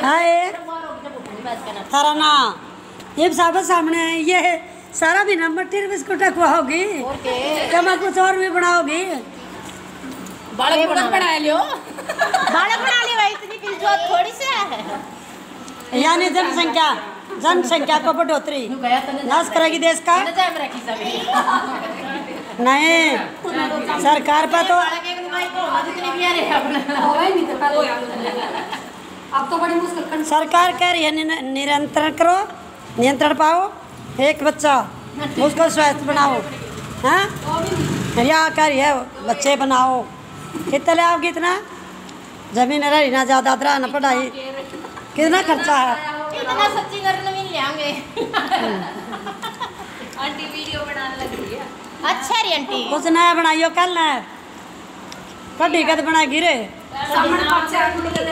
हाय थारा ना ये सब सामने है ये सारा भी नंबर टीर बिस्कुट खुआओगी क्या मैं कुछ और भी बनाओगी बालक बना लियो भाई इतनी फिलजोत थोड़ी सी है यानी जनसंख्या को बढ़ोतरी नाश करेगी देश का नहीं सरकार पर तो अब तो बड़ी मुश्किल सरकार कह रही है नियंत्रण पाओ एक बच्चा उसको स्वस्थ बनाओ हाँ या कह रही है बच्चे बनाओ कितना आओगी इतना जमीन रही ना ज़्यादा ना पढ़ाई कितना खर्चा है इतना सच्ची करने में ले आएंगे आंटी वीडियो बनाने लग रही है अच्छा री आंटी कुछ नया बनाइयो कल ना कभी कद बना गिरे सामने